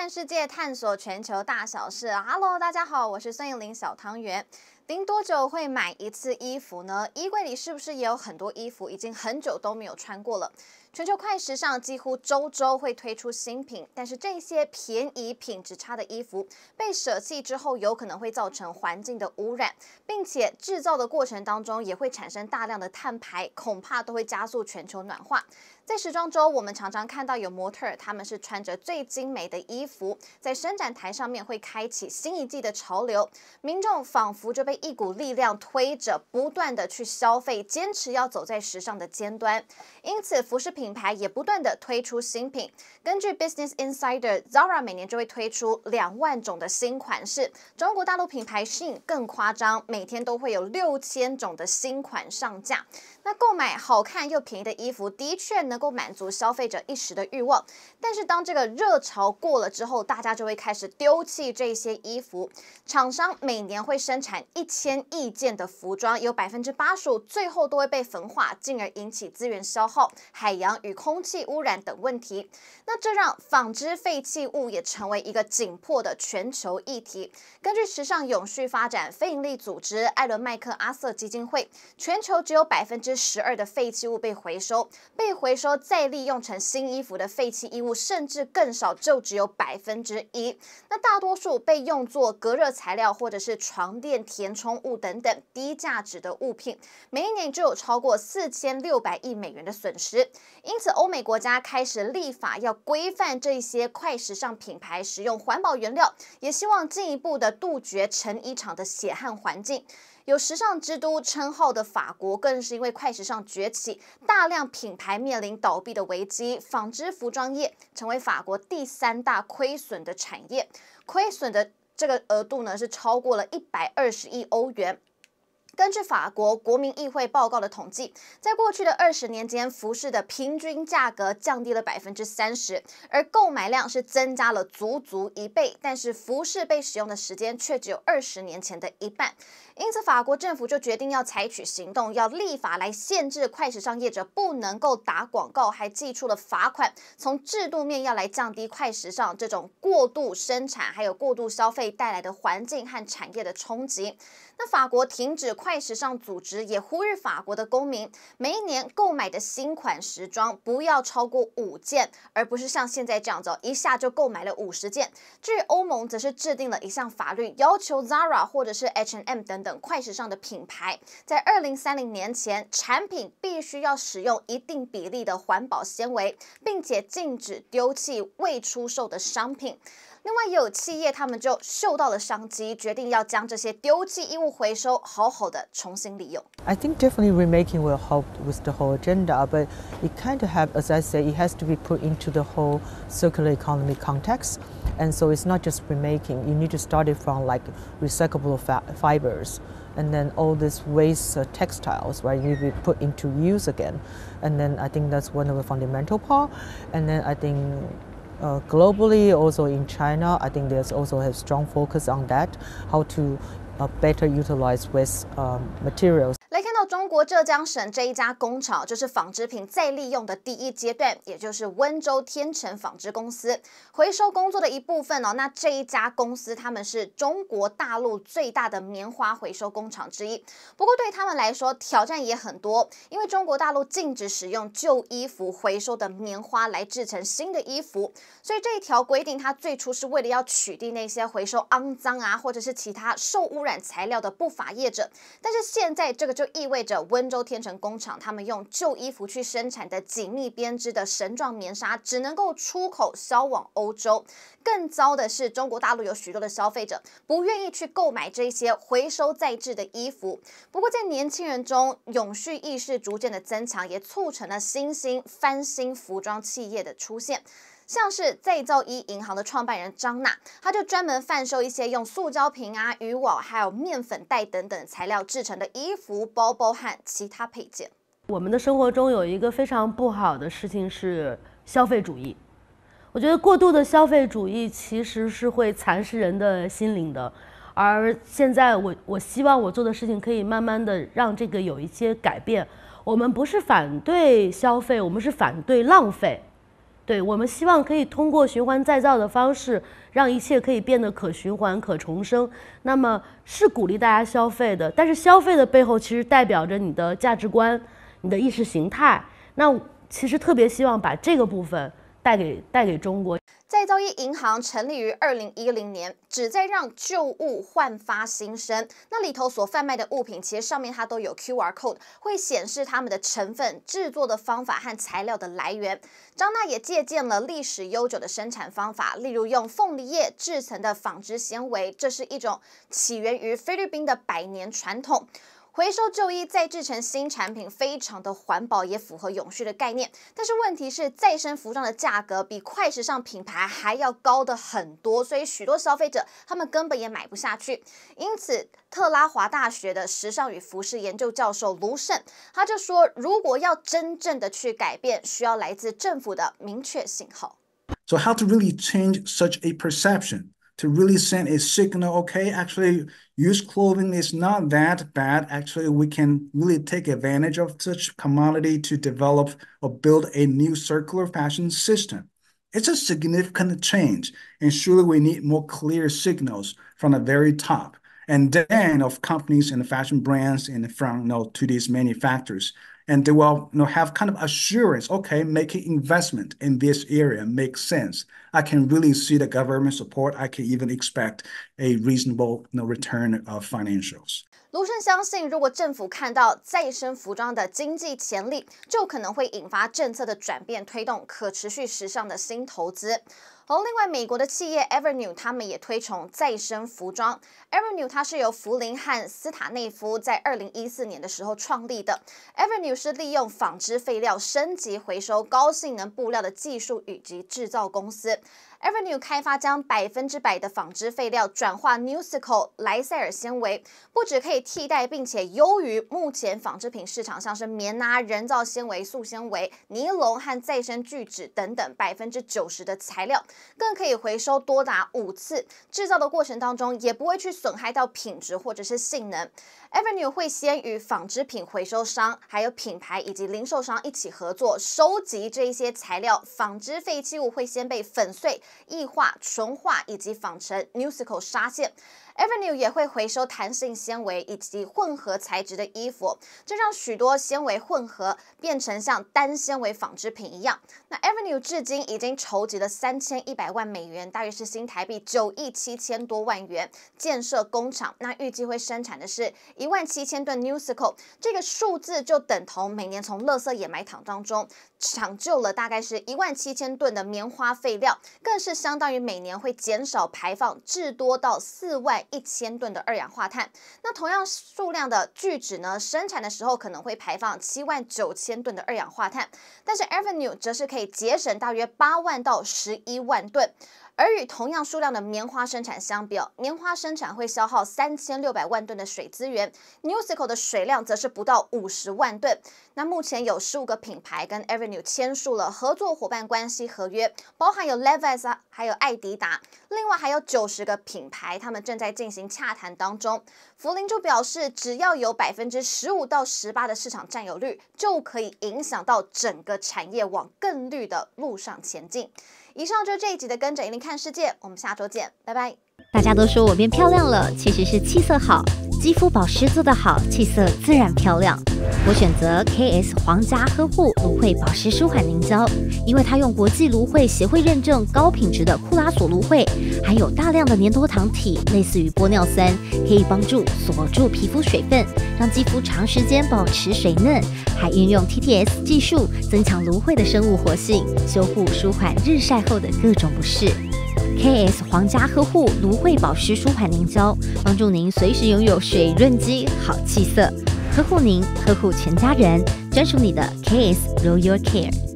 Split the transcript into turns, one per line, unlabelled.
看世界，探索全球大小事。Hello， 大家好，我是孙艺玲小汤圆。您多久会买一次衣服呢？衣柜里是不是也有很多衣服已经很久都没有穿过了？全球快时尚几乎周周会推出新品，但是这些便宜品质差的衣服被舍弃之后，有可能会造成环境的污染，并且制造的过程当中也会产生大量的碳排，恐怕都会加速全球暖化。在时装周，我们常常看到有模特儿，他们是穿着最精美的衣服，在伸展台上面会开启新一季的潮流，民众仿佛就被一股力量推着，不断的去消费，坚持要走在时尚的尖端。因此，服饰品牌也不断的推出新品。根据 Business Insider，Zara 每年就会推出2万种的新款式。中国大陆品牌 Shein 更夸张，每天都会有6000种的新款上架。那购买好看又便宜的衣服，的确能够满足消费者一时的欲望，但是当这个热潮过了之后，大家就会开始丢弃这些衣服。厂商每年会生产1000亿件的服装，有85%最后都会被焚化，进而引起资源消耗、海洋与空气污染等问题。那这让纺织废弃物也成为一个紧迫的全球议题。根据时尚永续发展非营利组织艾伦麦克阿瑟基金会，全球只有12%的废弃物被回收，被回收再利用成新衣服的废弃衣物甚至更少，就只有1%。那大多数被用作隔热材料或者是床垫填充物等等低价值的物品，每一年就有超过4600亿美元的损失。因此，欧美国家开始立法要规范这些快时尚品牌使用环保原料，也希望进一步的杜绝成衣厂的血汗环境。有时尚之都称号的法国，更是因为快时尚崛起，大量品牌面临倒闭的危机，纺织服装业成为法国第3大亏损的产业，亏损的这个额度呢是超过了120亿欧元。根据法国国民议会报告的统计，在过去的20年间，服饰的平均价格降低了30%，而购买量是增加了足足1倍，但是服饰被使用的时间却只有20年前的1半。因此，法国政府就决定要采取行动，要立法来限制快时尚业者不能够打广告，还祭出了罚款，从制度面要来降低快时尚这种过度生产还有过度消费带来的环境和产业的冲击。那法国停止快时尚组织也呼吁法国的公民，每一年购买的新款时装不要超过5件，而不是像现在这样子一下就购买了50件。至于欧盟，则是制定了一项法律，要求 Zara 或者是 H&M 等快时尚的品牌，在2030年前，产品必须要使用一定比例的环保纤维，并且禁止丢弃未出售的商品。另外，也有企业他们就嗅到了商机，决定要将这些丢弃衣物回收，好好的重新利用。
I think definitely remaking will help with the whole agenda, but it kind of have, as I say, it has to be put into the whole circular economy context. And so it's not just remaking. You need to start it from like recyclable fibers, and then all these waste textiles, right? You need to be put into use again. And then I think that's one of the fundamental part. And then I think globally, also in China, I think there's also a strong focus on that, how to better utilize waste materials.
来看到中国浙江省这一家工厂，就是纺织品再利用的第一阶段，也就是温州天成纺织公司回收工作的一部分哦。那这一家公司，他们是中国大陆最大的棉花回收工厂之一。不过对他们来说，挑战也很多，因为中国大陆禁止使用旧衣服回收的棉花来制成新的衣服，所以这一条规定，它最初是为了要取缔那些回收肮脏啊，或者是其他受污染材料的不法业者。但是现在这个就意味着温州天成工厂他们用旧衣服去生产的紧密编织的绳状棉纱只能够出口销往欧洲。更糟的是，中国大陆有许多的消费者不愿意去购买这些回收再制的衣服。不过在年轻人中，永续意识逐渐的增强，也促成了新兴翻新服装企业的出现。像是再造衣银行的创办人张娜，他就专门贩售一些用塑胶瓶啊、渔网还有面粉袋等等材料制成的衣服、包包和其他配件。
我们的生活中有一个非常不好的事情是消费主义。我觉得过度的消费主义其实是会蚕食人的心灵的。而现在我希望我做的事情可以慢慢的让这个有一些改变。我们不是反对消费，我们是反对浪费。 对，我们希望可以通过循环再造的方式，让一切可以变得可循环、可重生。那么是鼓励大家消费的，但是消费的背后其实代表着你的价值观、你的意识形态。那其实特别希望把这个部分带给中国。
再造业银行成立于2010年，旨在让旧物焕发新生。那里头所贩卖的物品，其实上面它都有 QR code， 会显示它们的成分、制作的方法和材料的来源。张娜也借鉴了历史悠久的生产方法，例如用凤梨叶制成的纺织纤维，这是一种起源于菲律宾的100年传统。回收旧衣再制成新产品，非常的环保，也符合永续的概念。但是问题是，再生服装的价格比快时尚品牌还要高的很多，所以许多消费者他们根本也买不下去。因此，特拉华大学的时尚与服饰研究教授卢胜他就说，如果要真正的去改变，需要来自政府的明确信号。
So how to really change such a perception? To really send a signal, okay, actually used clothing is not that bad. Actually, we can really take advantage of such commodity to develop or build a new circular fashion system. It's a significant change, and surely we need more clear signals from the very top, and then of companies and fashion brands and from to these manufacturers. And they will have kind of assurance, okay, making investment in this area makes sense. I can really see the government support. I can even expect a reasonable return of financials.
卢胜相信，如果政府看到再生服装的经济潜力，就可能会引发政策的转变，推动可持续时尚的新投资。另外，美国的企业 Evernew 他们也推崇再生服装。Evernew 它是由福林和斯塔内夫在2014年的时候创立的。Evernew 是利用纺织废料升级回收高性能布料的技术以及制造公司。Evernew 开发将100%的纺织废料转化 Newsical 莱塞尔纤维，不只可以替代，并且优于目前纺织品市场像是棉人造纤维、塑纤维、尼龙和再生聚酯等等90%的材料，更可以回收多达5次，制造的过程当中也不会去损害到品质或者是性能。Evernew 会先与纺织品回收商、还有品牌以及零售商一起合作，收集这一些材料。纺织废弃物会先被粉碎、异化、纯化以及纺成 Newsical 纱线。Evernew 也会回收弹性纤维以及混合材质的衣服，这让许多纤维混合变成像单纤维纺织品一样。那 Evernew 至今已经筹集了3100万美元，大约是新台币9亿7千多万元，建设工厂。那预计会生产的是17000吨 Newsical， 这个数字就等同每年从垃圾掩埋场当中抢救了大概是17000吨的棉花废料，更是相当于每年会减少排放至多到41000吨的二氧化碳。那同样数量的聚酯呢，生产的时候可能会排放79000吨的二氧化碳，但是 Evernew 则是可以节省大约8万到11万吨。而与同样数量的棉花生产相比，棉花生产会消耗3600万吨的水资源 ，Newsical 的水量则是不到50万吨。那目前有15个品牌跟 Evernew 签署了合作伙伴关系合约，包含有 Levi's 还有艾迪达，另外还有90个品牌，他们正在进行洽谈当中。福林就表示，只要有15%到18%的市场占有率，就可以影响到整个产业往更绿的路上前进。以上就是这一集的跟着11看世界，我们下周见，拜拜。
大家都说我变漂亮了，其实是气色好，肌肤保湿做得好，气色自然漂亮。我选择 KS 皇家呵护芦荟保湿舒缓凝胶，因为它用国际芦荟协会认证高品质的库拉索芦荟，含有大量的粘多糖体，类似于玻尿酸，可以帮助锁住皮肤水分，让肌肤长时间保持水嫩，还运用 TTS 技术增强芦荟的生物活性，修护舒缓日晒后的各种不适。KS 皇家呵护芦荟保湿舒缓凝胶，帮助您随时拥有水润肌、好气色，呵护您，呵护全家人，专属你的 KS Royal Care。